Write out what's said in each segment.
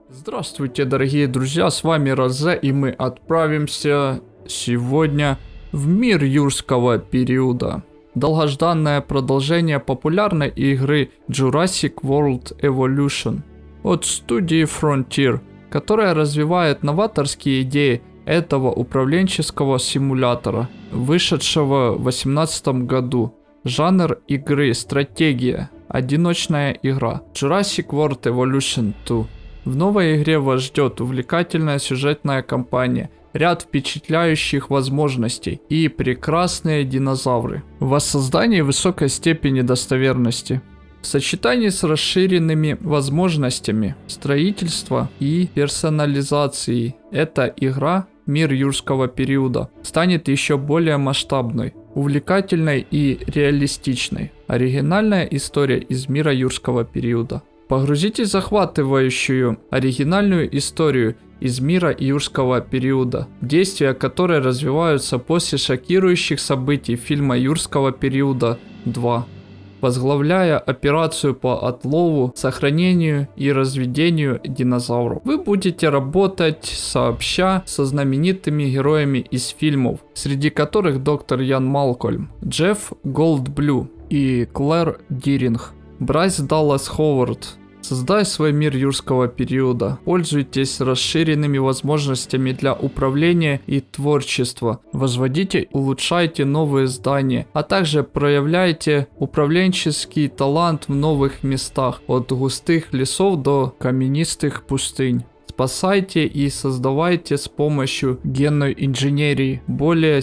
Здравствуйте, дорогие друзья, с вами Розе, и мы отправимся сегодня в мир юрского периода. Долгожданное продолжение популярной игры Jurassic World Evolution от студии Frontier, которая развивает новаторские идеи этого управленческого симулятора, вышедшего в 2018 году. Жанр игры – стратегия, одиночная игра. Jurassic World Evolution 2. В новой игре вас ждет увлекательная сюжетная кампания, ряд впечатляющих возможностей и прекрасные динозавры. В воссоздании высокой степени достоверности. В сочетании с расширенными возможностями строительства и персонализации эта игра «Мир юрского периода» станет еще более масштабной, увлекательной и реалистичной. Оригинальная история из мира юрского периода. Погрузитесь в захватывающую оригинальную историю из мира юрского периода, действия которой развиваются после шокирующих событий фильма юрского периода 2, возглавляя операцию по отлову, сохранению и разведению динозавров. Вы будете работать сообща со знаменитыми героями из фильмов, среди которых доктор Ян Малкольм, Джефф Голдблю и Клэр Диринг. Брайс Даллас Ховард. Создай свой мир юрского периода. Пользуйтесь расширенными возможностями для управления и творчества. Возводите и улучшайте новые здания, а также проявляйте управленческий талант в новых местах, от густых лесов до каменистых пустынь. Спасайте и создавайте с помощью генной инженерии более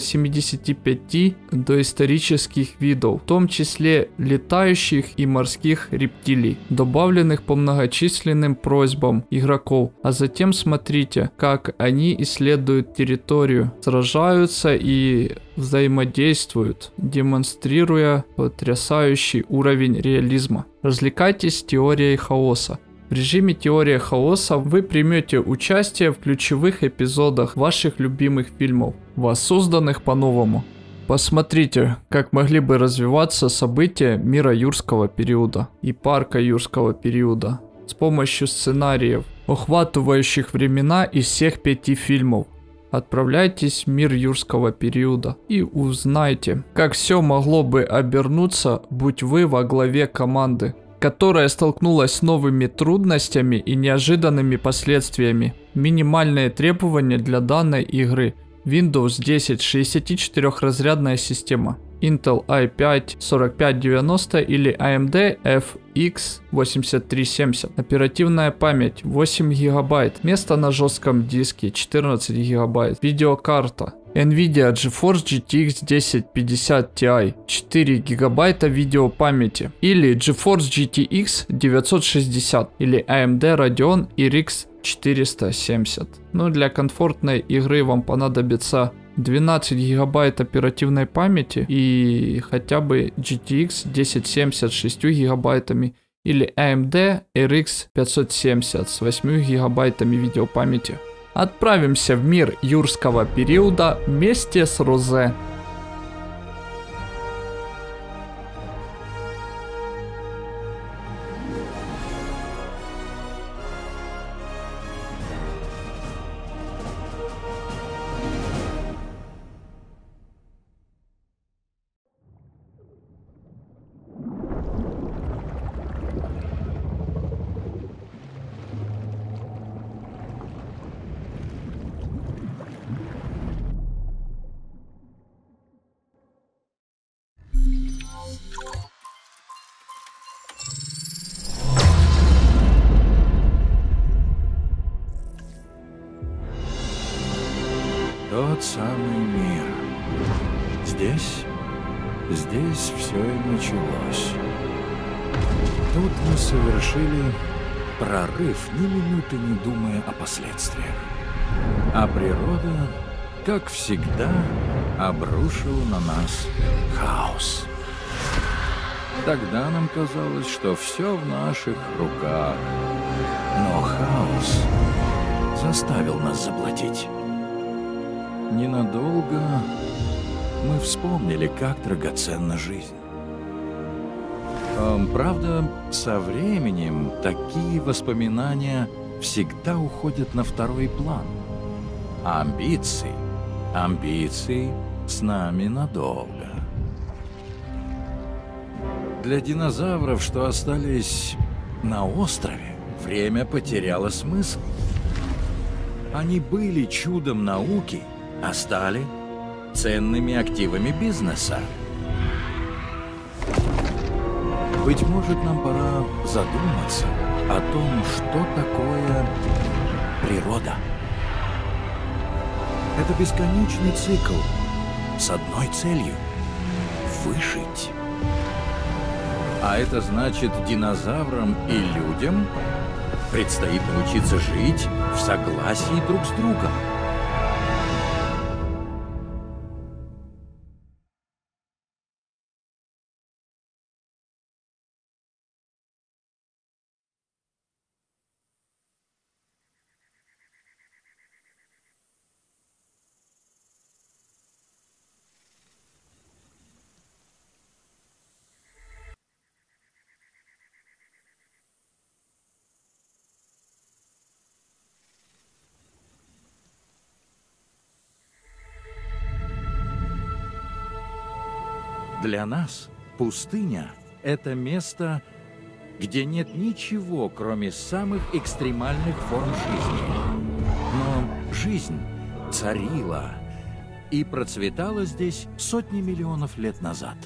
75 доисторических видов, в том числе летающих и морских рептилий, добавленных по многочисленным просьбам игроков. А затем смотрите, как они исследуют территорию, сражаются и взаимодействуют, демонстрируя потрясающий уровень реализма. Развлекайтесь с теорией хаоса. В режиме теория хаоса вы примете участие в ключевых эпизодах ваших любимых фильмов, воссозданных по-новому. Посмотрите, как могли бы развиваться события мира юрского периода и парка юрского периода с помощью сценариев, охватывающих времена из всех 5 фильмов. Отправляйтесь в мир юрского периода и узнайте, как все могло бы обернуться, будь вы во главе команды, которая столкнулась с новыми трудностями и неожиданными последствиями. Минимальные требования для данной игры: Windows 10 64-разрядная система, Intel i5 4590 или AMD FX 8370, оперативная память 8 ГБ, место на жестком диске 14 ГБ, видеокарта NVIDIA GeForce GTX 1050 Ti 4 ГБ видеопамяти или GeForce GTX 960 или AMD Radeon RX 470. Но для комфортной игры вам понадобится 12 гигабайт оперативной памяти и хотя бы GTX 1070 с 6 гигабайтами или AMD RX 570 с 8 гигабайтами видеопамяти. Отправимся в мир юрского периода вместе с Розе. Тот самый мир. Здесь все и началось. Тут мы совершили прорыв, ни минуты не думая о последствиях. А природа, как всегда, обрушила на нас хаос. Тогда нам казалось, что все в наших руках. Но хаос заставил нас заплатить. Ненадолго мы вспомнили, как драгоценна жизнь. Правда, со временем такие воспоминания всегда уходят на второй план. А амбиции с нами надолго. Для динозавров, что остались на острове, время потеряло смысл. Они были чудом науки, а стали ценными активами бизнеса. Быть может, нам пора задуматься о том, что такое природа. Это бесконечный цикл с одной целью — выжить. А это значит, динозаврам и людям предстоит научиться жить в согласии друг с другом. Для нас пустыня — это место, где нет ничего, кроме самых экстремальных форм жизни. Но жизнь царила и процветала здесь сотни миллионов лет назад.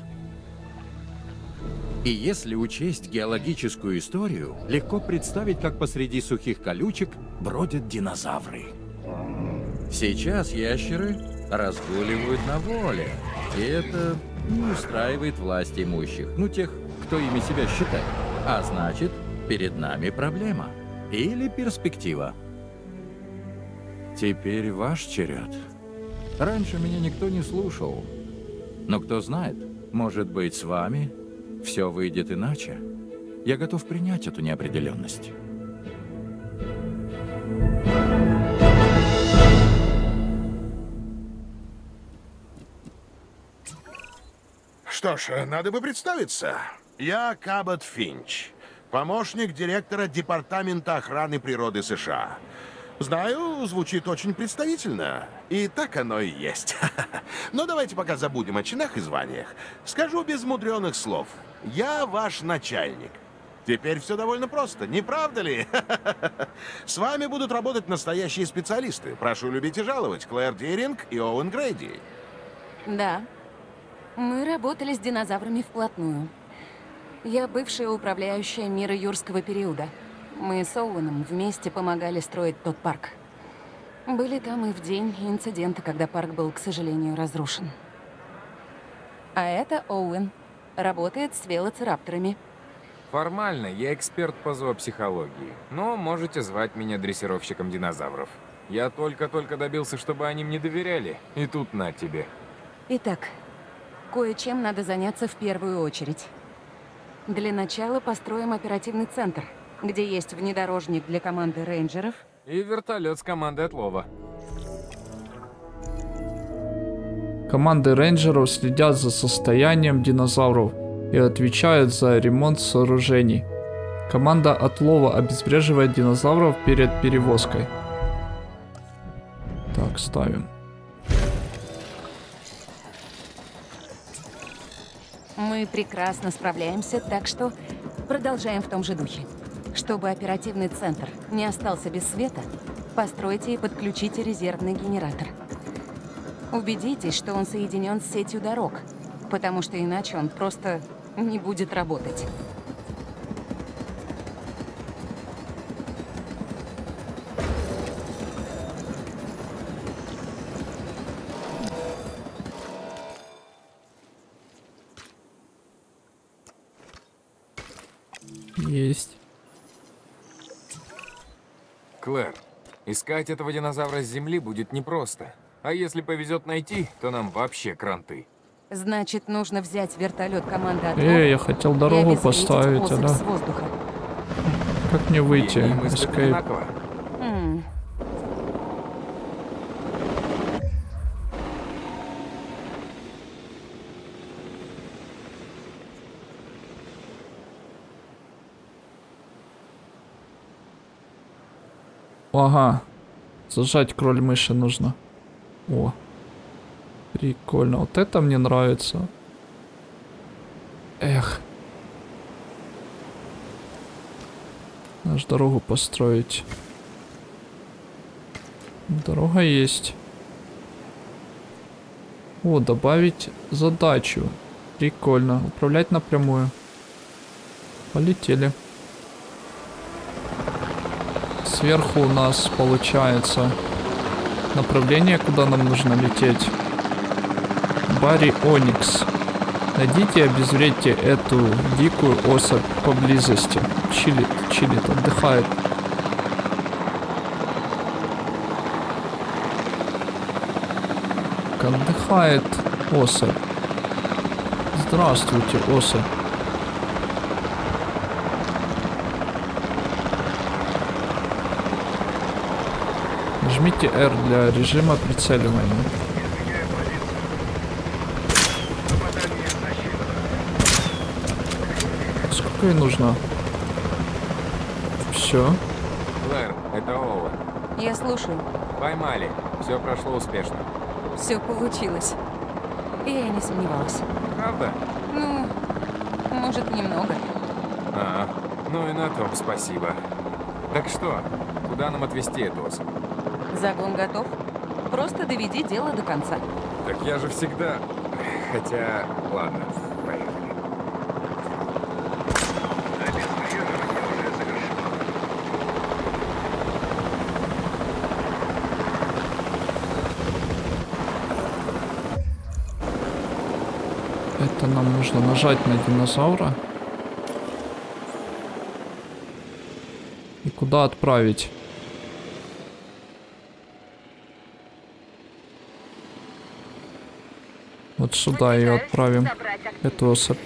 И если учесть геологическую историю, легко представить, как посреди сухих колючек бродят динозавры. Сейчас ящеры разгуливают на воле, и это не устраивает власть имущих, тех, кто ими себя считает. А значит, перед нами проблема или перспектива. Теперь ваш черед. Раньше меня никто не слушал. Но кто знает, может быть, с вами все выйдет иначе. Я готов принять эту неопределенность. Что ж, надо бы представиться. Я Кабот Финч, помощник директора Департамента охраны природы США. Знаю, звучит очень представительно. И так оно и есть. Но давайте пока забудем о чинах и званиях. Скажу без мудреных слов. Я ваш начальник. Теперь все довольно просто, не правда ли? С вами будут работать настоящие специалисты. Прошу любить и жаловать. Клэр Диринг и Оуэн Грейди. Да. Мы работали с динозаврами вплотную. Я бывшая управляющая мира юрского периода. Мы с Оуэном вместе помогали строить тот парк. Были там и в день инцидента, когда парк был, к сожалению, разрушен. А это Оуэн. Работает с велоцирапторами. Формально я эксперт по зоопсихологии, но можете звать меня дрессировщиком динозавров. Я только-только добился, чтобы они мне доверяли, и тут на тебе. Итак, кое-чем надо заняться в первую очередь. Для начала построим оперативный центр, где есть внедорожник для команды рейнджеров И вертолет с командой отлова. Команды рейнджеров следят за состоянием динозавров и отвечают за ремонт сооружений. Команда отлова обезвреживает динозавров перед перевозкой. Так, ставим. Мы прекрасно справляемся, так что продолжаем в том же духе. Чтобы оперативный центр не остался без света, постройте и подключите резервный генератор. Убедитесь, что он соединен с сетью дорог, потому что иначе он просто не будет работать. Есть. Клэр, искать этого динозавра с земли будет непросто. А если повезет найти, то нам вообще кранты. Значит, нужно взять вертолет команды отлова Я хотел дорогу поставить, особь да? с воздуха. Как мне выйти? И мыслят Escape. одинаково. Ага. Зажать кроль мыши нужно. О. Прикольно. Вот это мне нравится. Эх. Надо дорогу построить. Дорога есть. О, добавить задачу. Прикольно. Управлять напрямую. Полетели. Сверху у нас получается направление, куда нам нужно лететь. Барри Оникс. Найдите и обезвредьте эту дикую особь поблизости. Чилит, отдыхает. Отдыхает особь. Здравствуйте, особь. Нажмите R для режима прицеливания. Сколько ей нужно? Все. Клэр, это Оуэн. Я слушаю. Поймали. Все прошло успешно. Все получилось. Я и не сомневалась. Правда? Ну, может, немного. Ну и на том спасибо. Так что, куда нам отвезти эту особь? Загон готов. Просто доведи дело до конца. Так я же всегда... Хотя, ладно, поехали. Это нам нужно нажать на динозавра. И куда отправить? Вот сюда ее отправим. Эту особь.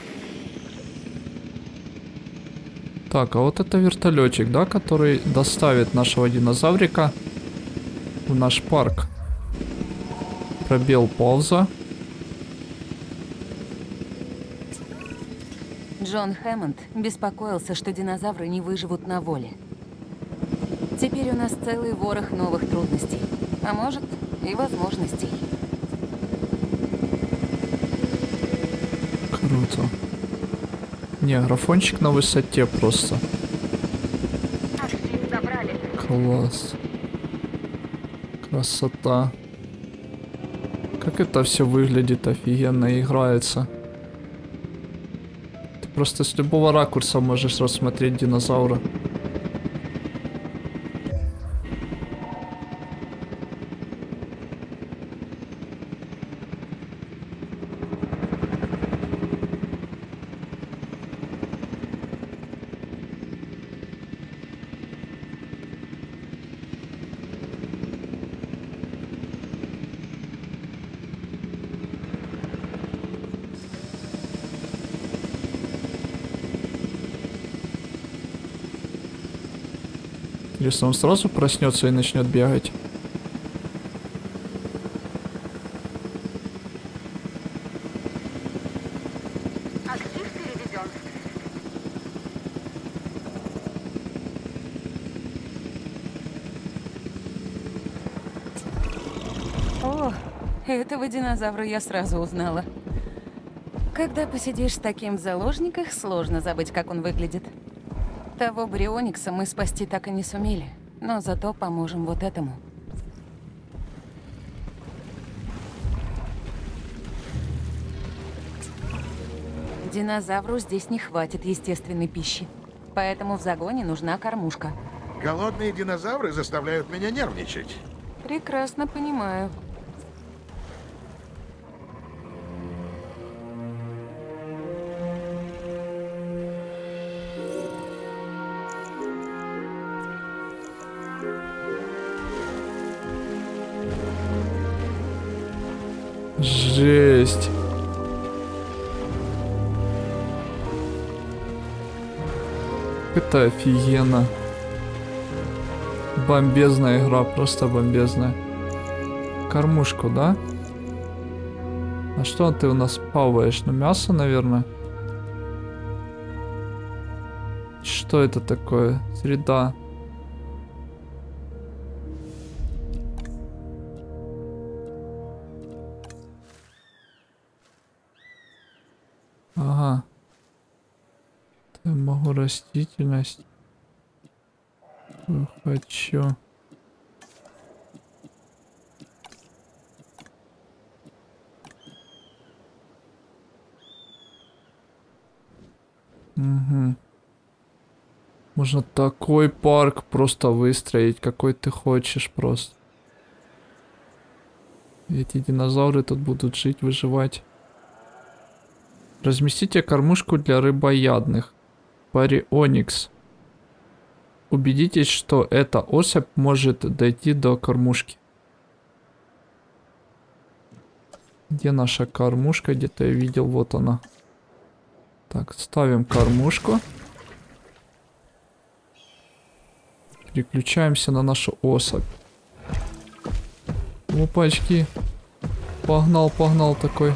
Так, а вот это вертолетчик, да, который доставит нашего динозаврика в наш парк. Пробел пауза. Джон Хэммонд беспокоился, что динозавры не выживут на воле. Теперь у нас целый ворох новых трудностей. А может, и возможностей. Круто. Не, графончик на высоте просто. Класс. Красота. Как это все выглядит офигенно и играется. Ты просто с любого ракурса можешь рассмотреть динозавра. Если он сразу проснется и начнет бегать. Актив переведен. О, этого динозавра я сразу узнала. Когда посидишь с таким в заложниках, сложно забыть, как он выглядит. Того Брионикса мы спасти так и не сумели, но зато поможем вот этому. Динозавру здесь не хватит естественной пищи, поэтому в загоне нужна кормушка. Голодные динозавры заставляют меня нервничать. Прекрасно понимаю. Жесть. Это офигенно. Бомбезная игра, просто бомбезная. Кормушку, да? А что ты у нас плаваешь? Ну, мясо, наверное. Что это такое? Среда. Ага. Я могу растительность. Хочу. Угу. Можно такой парк просто выстроить, какой ты хочешь просто. Эти динозавры тут будут жить, выживать. Разместите кормушку для рыбоядных. Парионикс. Убедитесь, что эта особь может дойти до кормушки. Где наша кормушка? Где-то я видел, вот она. Так, ставим кормушку. Переключаемся на нашу особь. Опачки. Погнал, погнал такой.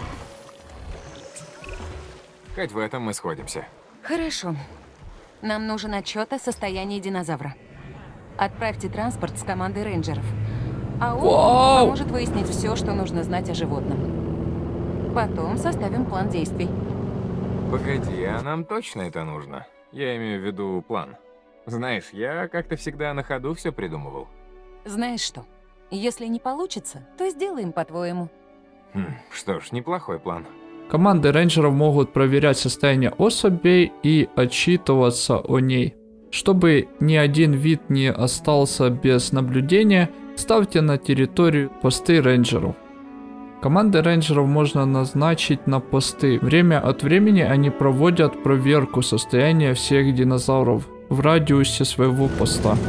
Хоть в этом мы сходимся. Хорошо. Нам нужен отчет о состоянии динозавра. Отправьте транспорт с командой рейнджеров. А он поможет выяснить все, что нужно знать о животном. Потом составим план действий. Погоди, а нам точно это нужно? Я имею в виду план. Знаешь, я как-то всегда на ходу все придумывал. Знаешь что? Если не получится, то сделаем по-твоему. Что ж, неплохой план. Команды рейнджеров могут проверять состояние особей и отчитываться о ней. Чтобы ни один вид не остался без наблюдения, ставьте на территорию посты рейнджеров. Команды рейнджеров можно назначить на посты. Время от времени они проводят проверку состояния всех динозавров в радиусе своего поста.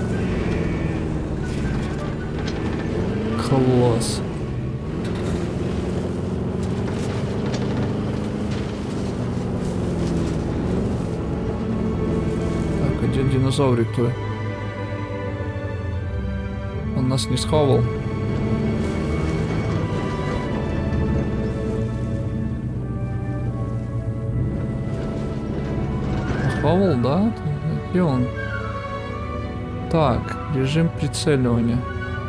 Класс. Так, один динозаврик твой. Он нас не схавал. Схавал, да? Где он? Так, режим прицеливания.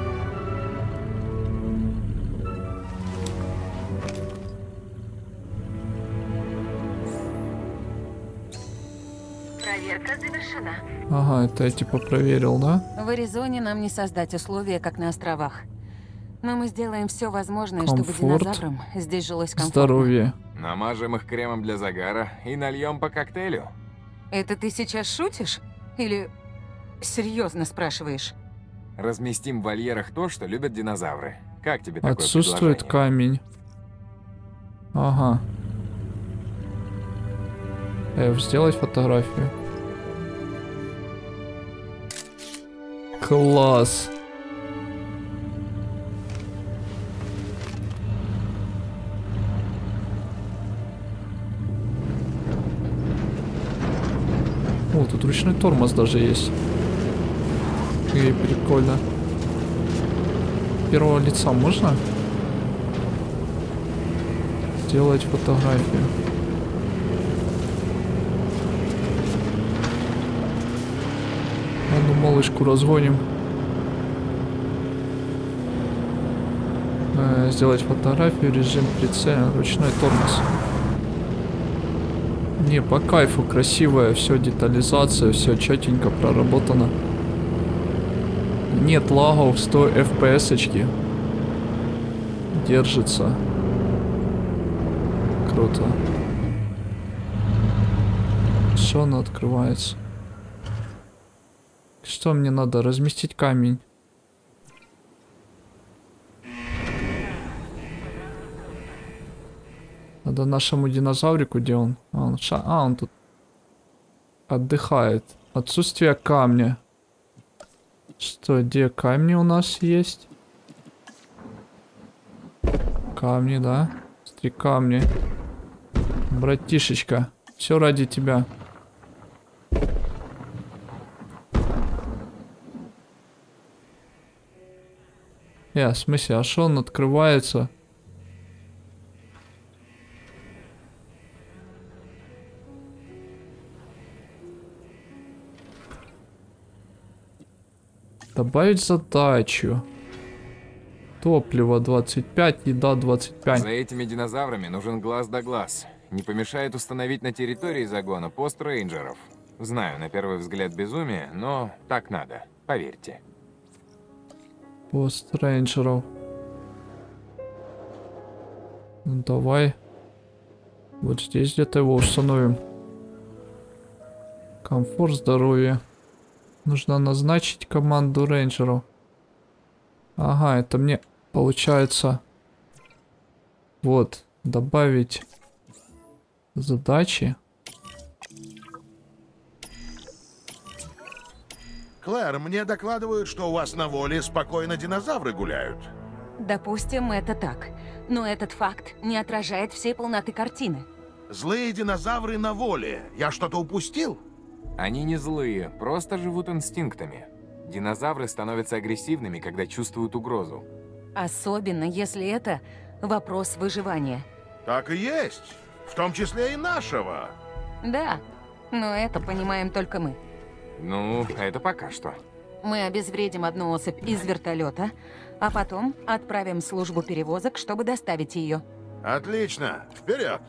Проверка завершена. Ага, это я типа проверил, да? В Аризоне нам не создать условия, как на островах. Но мы сделаем все возможное, чтобы Комфорт. динозаврам здесь жилось комфортно. Здоровье. Намажем их кремом для загара и нальем по коктейлю. Это ты сейчас шутишь? Или серьезно спрашиваешь? Разместим в вольерах то, что любят динозавры. Как тебе такое Отсутствует предложение? камень. Ага. Сделать фотографию. Класс. О, тут ручной тормоз даже есть. И прикольно. Первого лица можно? Сделать фотографию. А ну малышку разгоним. Сделать фотографию, режим прицела, ручной тормоз. Не, по кайфу, красивая, все, детализация, все четенько проработано. Нет лагов, 100 FPS-очки. Держится. Круто. Все, оно открывается. Что мне надо? Разместить камень. Надо нашему динозаврику, где он? Он тут отдыхает. Отсутствие камня. Что, где камни у нас есть? Камни, да? 3 камни. Братишечка, все ради тебя. В смысле, а что он открывается? Добавить задачу. Топливо 25, еда 25. За этими динозаврами нужен глаз да глаз. не помешает установить на территории загона пост рейнджеров. Знаю, на первый взгляд безумие, но так надо, поверьте. Пост рейнджеров. Ну, давай. Вот здесь где-то его установим. Комфорт, здоровье. Нужно назначить команду рейнджеров. Ага, это мне получается... Вот, добавить задачи. Клэр, мне докладывают, что у вас на воле спокойно динозавры гуляют. Допустим, это так. Но этот факт не отражает всей полноты картины. Злые динозавры на воле. Я что-то упустил? Они не злые, просто живут инстинктами. Динозавры становятся агрессивными, когда чувствуют угрозу. Особенно, если это вопрос выживания. Так и есть. В том числе и нашего. Да, но это понимаем только мы. Ну, это пока что. Мы обезвредим одну особь из вертолета, а потом отправим службу перевозок, чтобы доставить ее. Отлично. Вперед.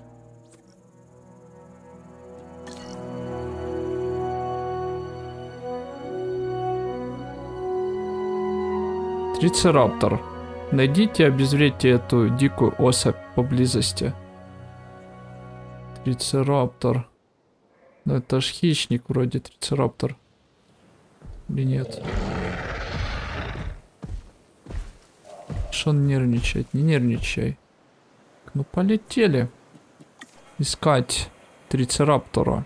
Трицераптор. Найдите и обезвредьте эту дикую особь поблизости. Трицераптор. Ну это ж хищник вроде, трицераптор. Или нет? Что он нервничает? Не нервничай. Ну полетели. Искать трицераптора.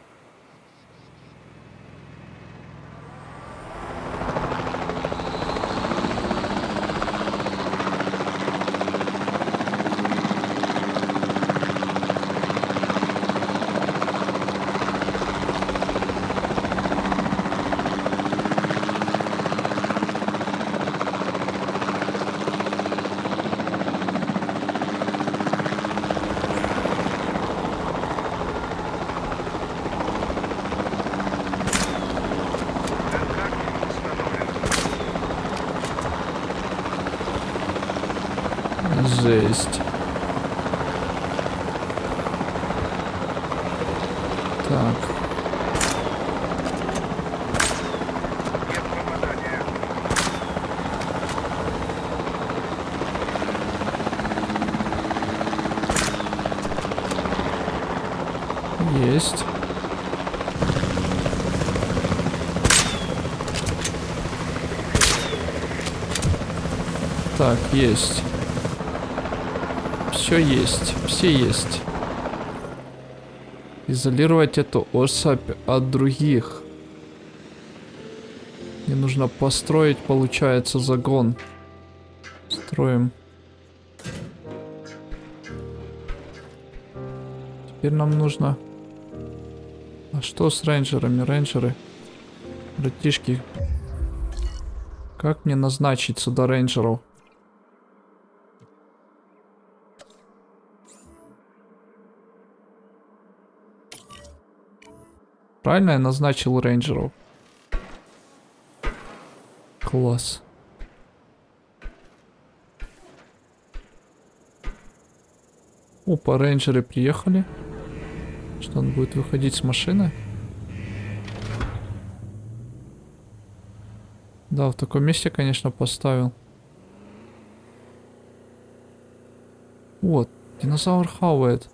Жесть. Так. Есть. Так, есть. Все есть, все есть. Изолировать эту особь от других. Мне нужно построить, получается, загон. Строим. Теперь нам нужно... А что с рейнджерами? Рейнджеры? Братишки. Как мне назначить сюда рейнджеров? Правильно я назначил рейнджеров? Класс. Опа, рейнджеры приехали. Что, он будет выходить с машины? Да, в таком месте, конечно, поставил. Вот, динозавр хавает.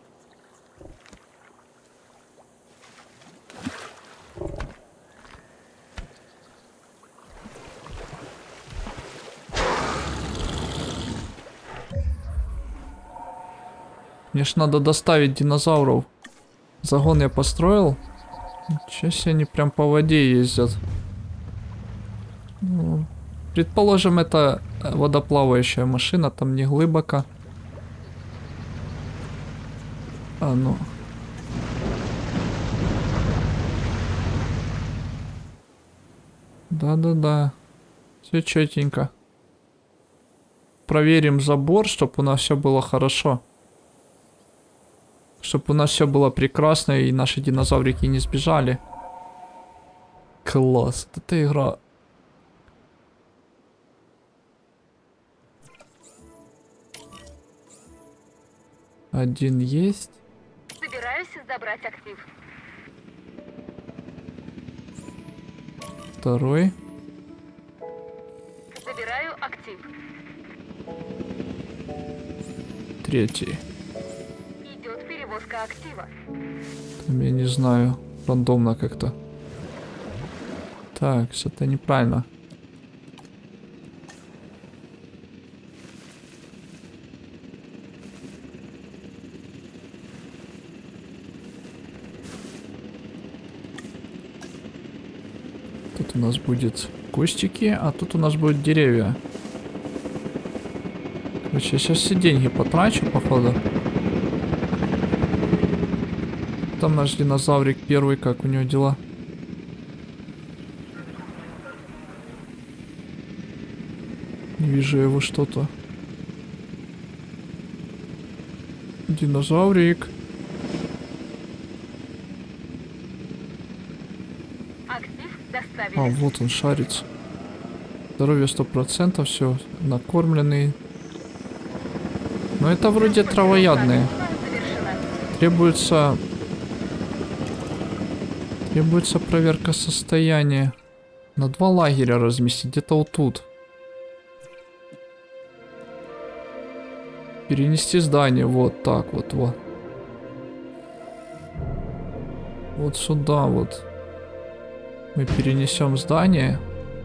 Мне ж надо доставить динозавров. Загон я построил. Ничего себе, они прям по воде ездят. Ну, предположим, это водоплавающая машина, там не глубоко. А ну. Да-да-да. Все четенько. Проверим забор, чтобы у нас все было хорошо. Чтобы у нас все было прекрасно и наши динозаврики не сбежали. Класс, эта игра. Один есть. Собираюсь забрать актив. Второй. Забираю актив. Третий. Идет перевозка актива. Там, я не знаю. Рандомно как-то. Так, что-то неправильно. Тут у нас будет кустики, а тут у нас будут деревья. Короче, я сейчас все деньги потрачу, походу. Там наш динозаврик первый, как у него дела? Не вижу его что-то. Динозаврик. Актив доставили. А, вот он шарится. Здоровье 100%, все, накормленный. Но это вроде травоядные. Требуется проверка состояния. На 2 лагеря разместить, где-то вот тут. Перенести здание, вот так вот, вот. Вот сюда вот. Мы перенесем здание.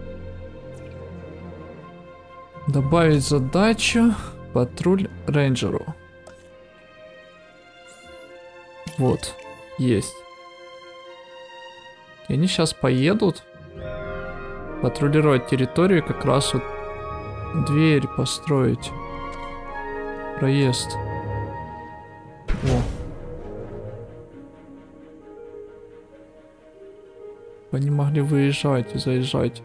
Добавить задачу. Патруль рейнджеру. Вот. Есть. И они сейчас поедут патрулировать территорию, как раз вот дверь построить. Проезд. О. Они могли выезжать и заезжать.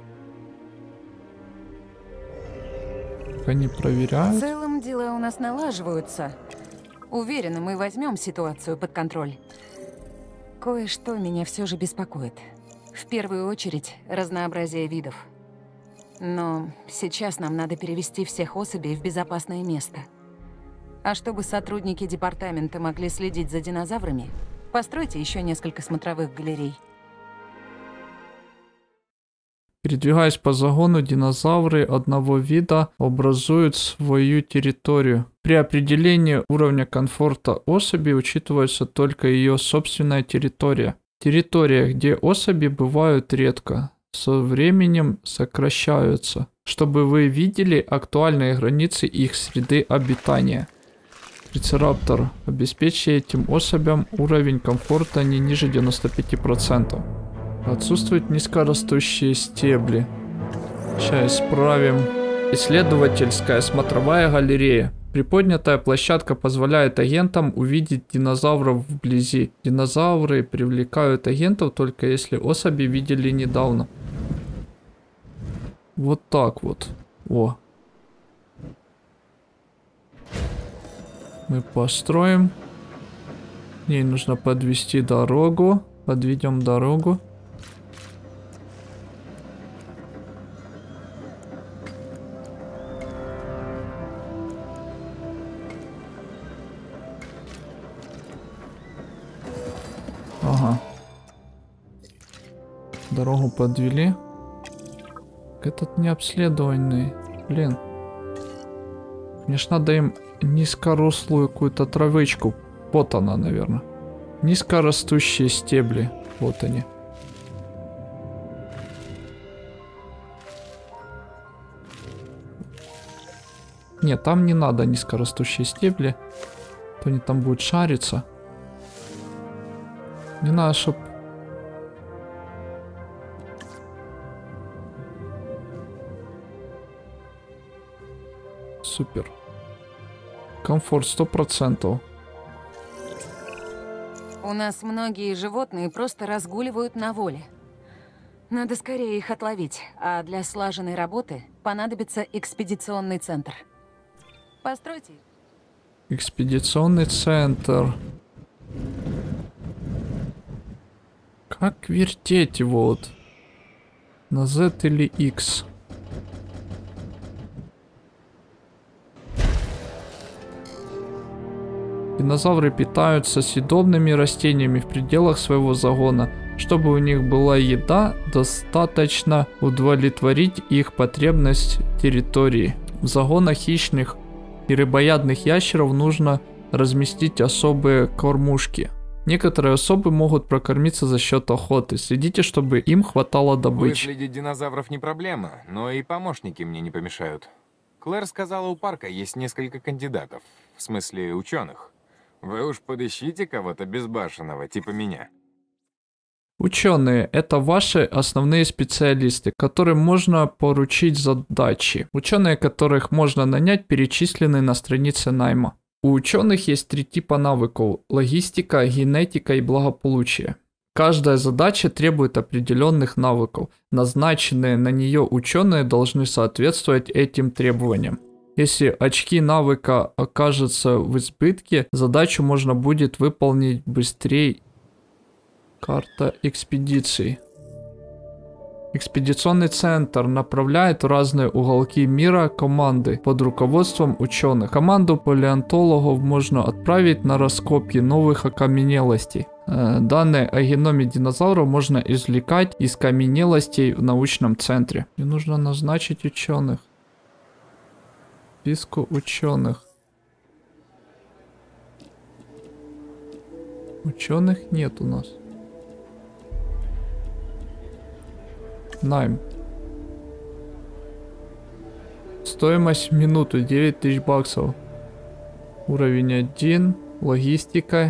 Они В проверяют. целом дела у нас налаживаются. Уверена, мы возьмем ситуацию под контроль. Кое-что меня все же беспокоит. В первую очередь, разнообразие видов. Но сейчас нам надо перевести всех особей в безопасное место. А чтобы сотрудники департамента могли следить за динозаврами, постройте еще несколько смотровых галерей. Передвигаясь по загону, динозавры одного вида образуют свою территорию. При определении уровня комфорта особи учитывается только ее собственная территория. Территория, где особи бывают редко, со временем сокращаются, чтобы вы видели актуальные границы их среды обитания. Трицераптор. Обеспечьте этим особям уровень комфорта не ниже 95%. Отсутствуют низкорастущие стебли. Сейчас исправим. Исследовательская смотровая галерея. Приподнятая площадка позволяет агентам увидеть динозавров вблизи. Динозавры привлекают агентов только если особи видели недавно. Вот так вот. О. Мы построим. Ей нужно подвести дорогу. Подведем дорогу. Ага. Дорогу подвели. Этот необследованный. Блин. Мне ж надо им низкорослую какую-то травычку. Вот она, наверное. Низкорастущие стебли. Вот они. Нет, там не надо низкорастущие стебли. То они там будут шариться. Не надо, чтоб... Супер. Комфорт 100%. У нас многие животные просто разгуливают на воле. Надо скорее их отловить, а для слаженной работы понадобится экспедиционный центр. Постройте. Экспедиционный центр. Как вертеть его вот? На Z или X? Динозавры питаются съедобными растениями в пределах своего загона, чтобы у них была еда, достаточно удовлетворить их потребность территории. В загонах хищных и рыбоядных ящеров нужно разместить особые кормушки. Некоторые особы могут прокормиться за счет охоты. Следите, чтобы им хватало добычи. Выследить динозавров не проблема, но и помощники мне не помешают. Клэр сказала, у парка есть несколько кандидатов. В смысле, ученых. Вы уж подыщите кого-то безбашенного, типа меня. Ученые – это ваши основные специалисты, которым можно поручить задачи. Ученые, которых можно нанять, перечислены на странице найма. У ученых есть 3 типа навыков – логистика, генетика и благополучие. Каждая задача требует определенных навыков. Назначенные на нее ученые должны соответствовать этим требованиям. Если очки навыка окажутся в избытке, задачу можно будет выполнить быстрее. Карта экспедиции. Экспедиционный центр направляет в разные уголки мира команды под руководством ученых. Команду палеонтологов можно отправить на раскопки новых окаменелостей. Данные о геноме динозавров можно извлекать из каменелостей в научном центре. Мне нужно назначить ученых. Списку ученых. Ученых нет у нас. Найм. Стоимость в минуту 9000 баксов. Уровень 1. Логистика.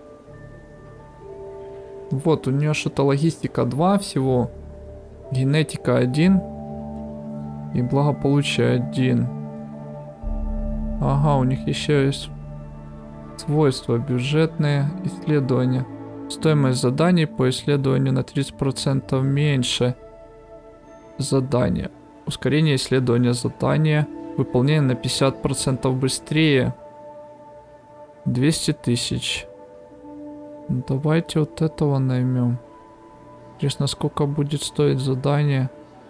Вот, у нее что-то логистика 2 всего. Генетика 1. И благополучие 1. Ага, у них еще есть свойства бюджетные исследования. Стоимость заданий по исследованию на 30% меньше. Задания. Ускорение исследования задания. Выполнение на 50% быстрее. 200 тысяч. Давайте вот этого наймем. Интересно, сколько будет стоить задание.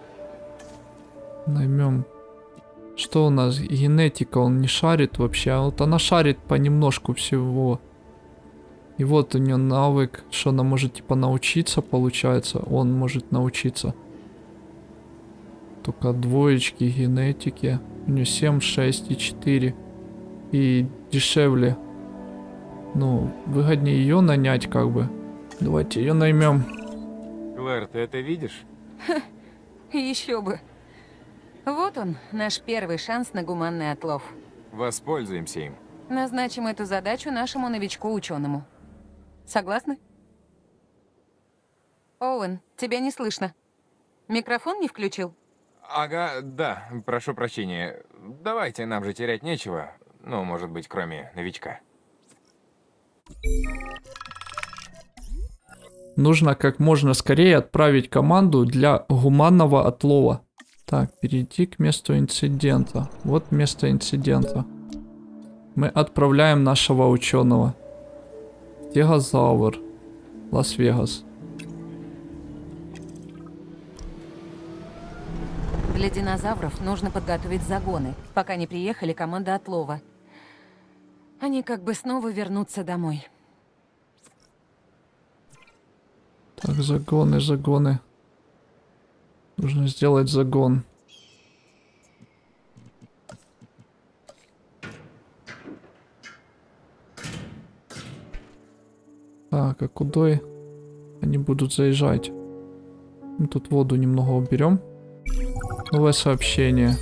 Наймем. Что у нас? Генетика, он не шарит вообще. А вот она шарит понемножку всего. И вот у нее навык, что она может типа научиться, получается. Он может научиться. Только двоечки генетики. У нее 7, 6 и 4. И дешевле. Ну, выгоднее ее нанять как бы. Давайте ее наймем. Клэр, ты это видишь? Еще бы. Вот он, наш первый шанс на гуманный отлов. Воспользуемся им. Назначим эту задачу нашему новичку-ученому. Согласны? Оуэн, тебя не слышно. Микрофон не включил? Ага, да, прошу прощения. Давайте, нам же терять нечего. Ну, может быть, кроме новичка. Нужно как можно скорее отправить команду для гуманного отлова. Так, перейти к месту инцидента. Вот место инцидента. Мы отправляем нашего ученого. Стегозавр. Лас-Вегас. Для динозавров нужно подготовить загоны, пока не приехали команда отлова. Они как бы снова вернутся домой. Так, загоны, загоны. Нужно сделать загон. Так, а куда они будут заезжать? Мы тут воду немного уберем. Новое сообщение.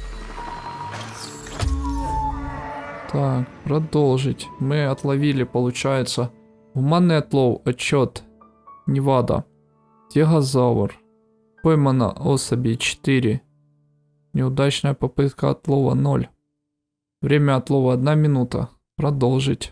Так, продолжить. Мы отловили, получается. Гуманный отлов. Отчет. Невада. Стегозавр. Поймано особей 4. Неудачная попытка отлова 0. Время отлова 1 минута. Продолжить.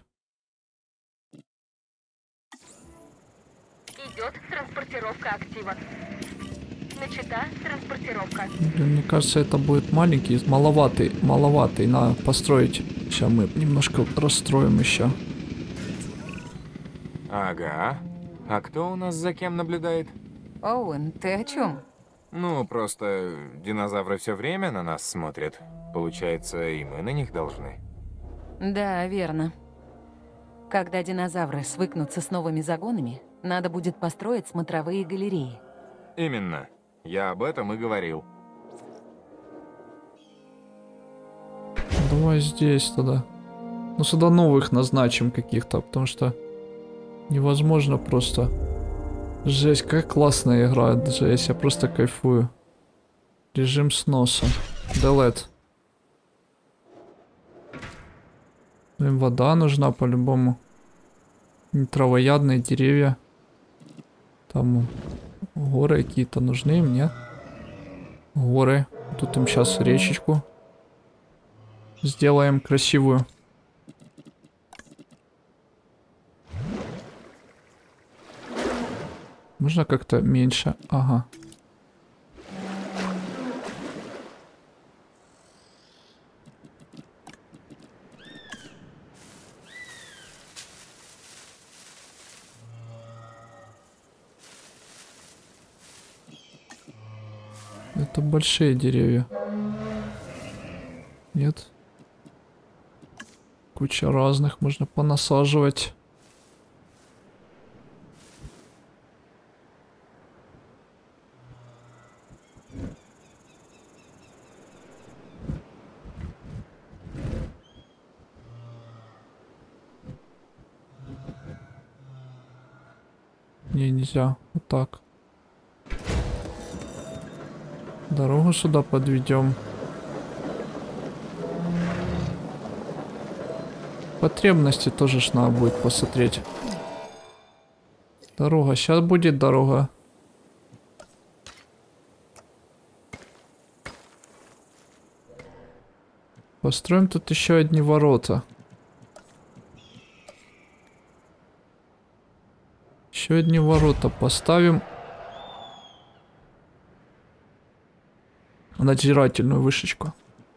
Идет транспортировка актива. Начата транспортировка. Блин, мне кажется, это будет маленький, маловатый. Надо построить. Сейчас мы немножко расстроим еще. Ага. А кто у нас за кем наблюдает? Оуэн, ты о чем? Ну, просто динозавры все время на нас смотрят. Получается, и мы на них должны. Да, верно. Когда динозавры свыкнутся с новыми загонами, надо будет построить смотровые галереи. Именно. Я об этом и говорил. Давай здесь тогда. Ну, сюда новых назначим каких-то, потому что невозможно просто. Жесть, как классно играет, жесть, я просто кайфую. Режим сноса. Delete. Им вода нужна по-любому. Травоядные деревья. Там горы какие-то нужны им, нет? Горы. Тут им сейчас речечку сделаем красивую. Можно как-то меньше? Ага. Это большие деревья. Нет? Куча разных можно понасаживать. Не, нельзя. Вот так. Дорогу сюда подведем. Потребности тоже ж надо будет посмотреть. Дорога. Сейчас будет дорога. Построим тут еще одни ворота. Еще одни ворота поставим. Надзирательную вышечку.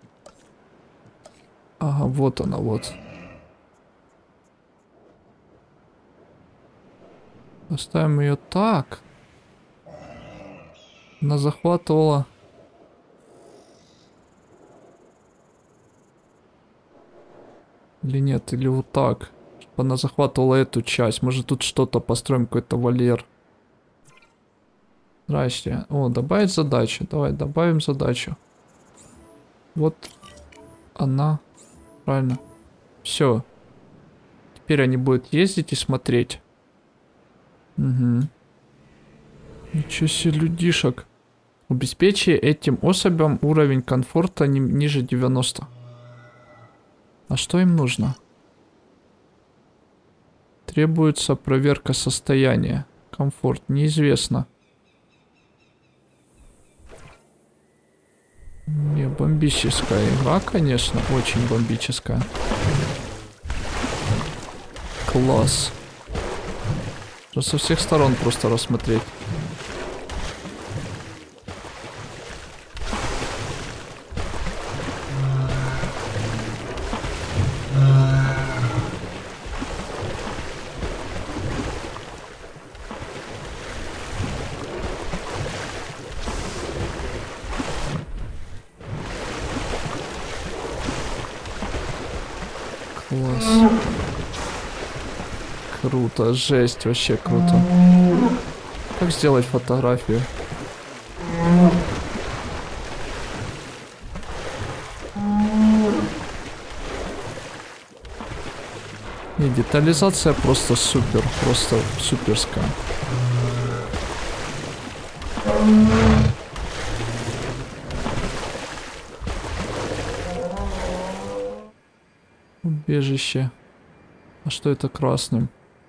Ага, вот она, вот. Поставим ее так. Она захватывала. Или нет, или вот так. Чтобы она захватывала эту часть. Может тут что-то построим, какой-то вольер. Здрасте. О, добавить задачу. Давай, добавим задачу. Вот она. Правильно. Все. Теперь они будут ездить и смотреть. Угу. Ничего себе людишек. Обеспечи этим особям уровень комфорта ниже 90. А что им нужно? Требуется проверка состояния. Комфорт. Неизвестно. Не, бомбическая игра, конечно. Очень бомбическая. Класс. Со всех сторон просто рассмотреть. Класс. Круто, жесть, вообще круто. Как сделать фотографию? И детализация просто супер, просто суперская. Убежище. А что это красным?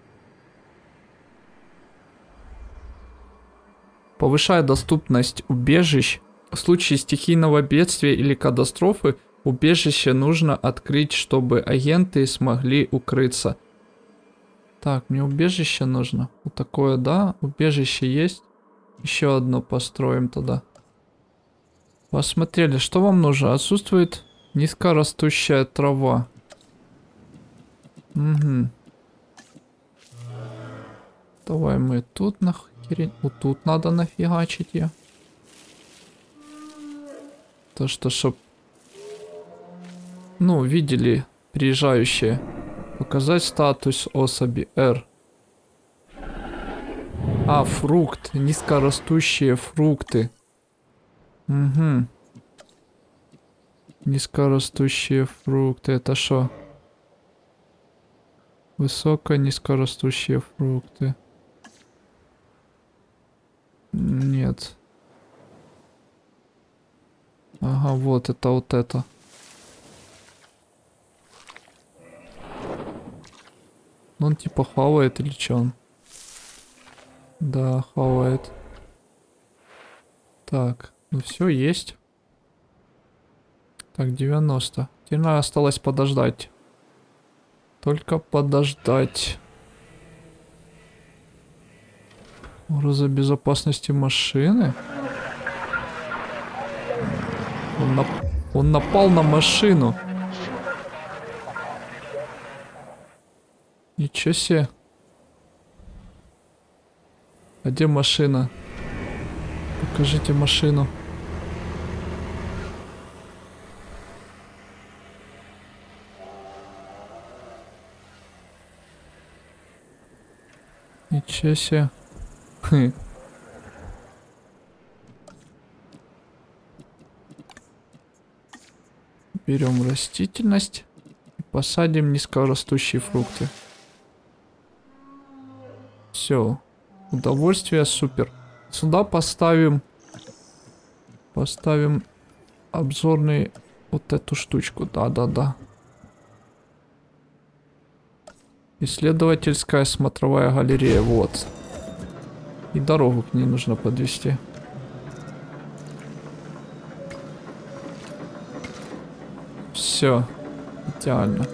Повышая доступность убежищ, в случае стихийного бедствия или катастрофы, убежище нужно открыть, чтобы агенты смогли укрыться. Так, мне убежище нужно. Вот такое, да? Убежище есть. Еще одно построим тогда. Посмотрели, что вам нужно? Отсутствует низкорастущая трава. Угу. Давай мы тут нахерень. Вот тут надо нафигачить ее. То, что чтоб... Ну, видели приезжающие Показать статус особи R. А, фрукт. Низкорастущие фрукты. Угу. Низкорастущие фрукты. Это что? Высоко-низкорастущие фрукты. Нет. Ага, вот это вот это. Он типа хавает или что он? Да, хавает. Так, ну все есть. Так, 90. Теперь надо осталось подождать. Только подождать. Угроза безопасности машины. Он напал на машину. Ничего себе. А где машина? Покажите машину. Ничего себе. Хм. Берем растительность и посадим низкорастущие фрукты. Все. Удовольствие супер. Сюда поставим обзорный вот эту штучку. Да. Исследовательская смотровая галерея. Вот. И дорогу к ней нужно подвести. Все. Идеально.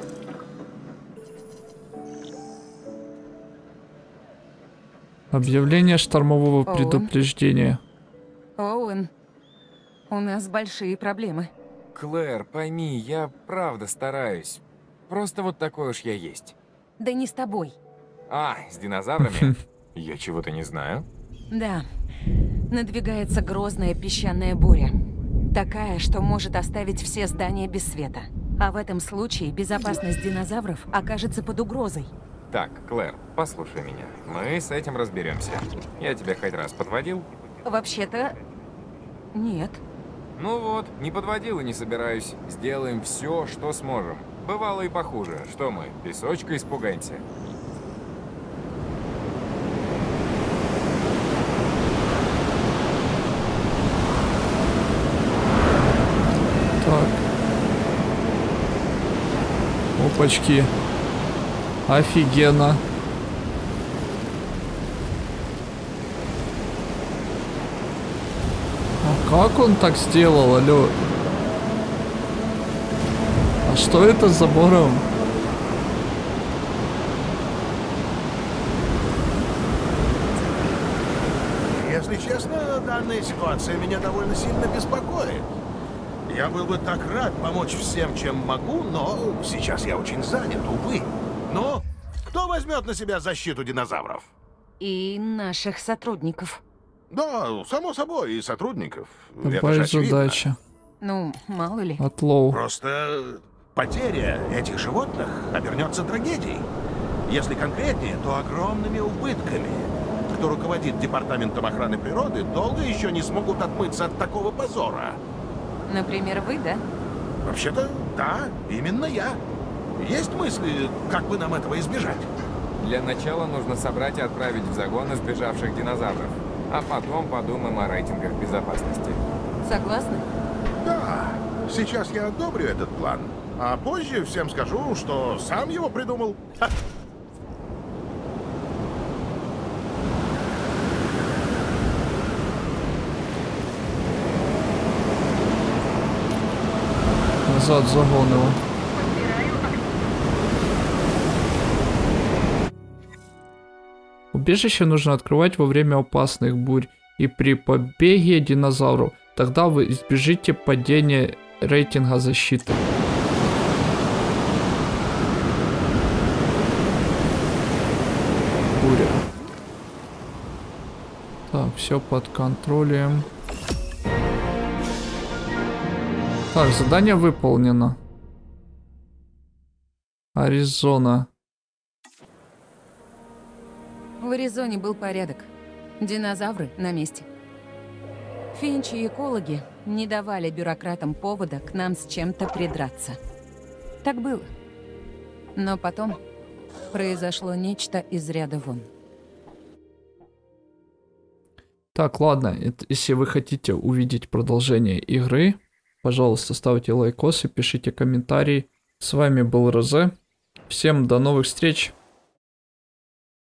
Объявление штормового предупреждения. Оуэн, у нас большие проблемы. Клэр, пойми, я правда стараюсь. Просто вот такой уж я есть. Да не с тобой. А, с динозаврами? Я чего-то не знаю. Да. Надвигается грозная песчаная буря. Такая, что может оставить все здания без света. А в этом случае безопасность динозавров окажется под угрозой. Так, Клэр, послушай меня. Мы с этим разберемся. Я тебя хоть раз подводил? Вообще-то... нет. Ну вот, не подводил и не собираюсь. Сделаем все, что сможем. Бывало и похуже. Что мы, песочка испугаемся? Так. Опачки. Офигенно. А как он так сделал, алло? А что это за бором? Если честно, данная ситуация меня довольно сильно беспокоит. Я был бы так рад помочь всем, чем могу, но сейчас я очень занят, увы. Но кто возьмет на себя защиту динозавров? И наших сотрудников. Да, само собой, и сотрудников. Это же Любая очевидно. задача. Ну, мало ли. Отлов. Просто потеря этих животных обернется трагедией. Если конкретнее, то огромными убытками. Кто руководит Департаментом охраны природы, долго еще не смогут отмыться от такого позора. Например, вы, да? Вообще-то, да, именно я. Есть мысли, как бы нам этого избежать? Для начала нужно собрать и отправить в загон избежавших динозавров. А потом подумаем о рейтингах безопасности. Согласны? Да, сейчас я одобрю этот план. А позже всем скажу, что сам его придумал. Ха. Назад загон его. Убежище нужно открывать во время опасных бурь и при побеге динозавров. Тогда вы избежите падения рейтинга защиты. Буря. Так, все под контролем. Так, задание выполнено. Аризона. В Аризоне был порядок. Динозавры на месте. Финч и экологи не давали бюрократам повода к нам с чем-то придраться. Так было. Но потом произошло нечто из ряда вон. Так, ладно, если вы хотите увидеть продолжение игры, пожалуйста, ставьте лайкосы, пишите комментарии. С вами был Розе. Всем до новых встреч.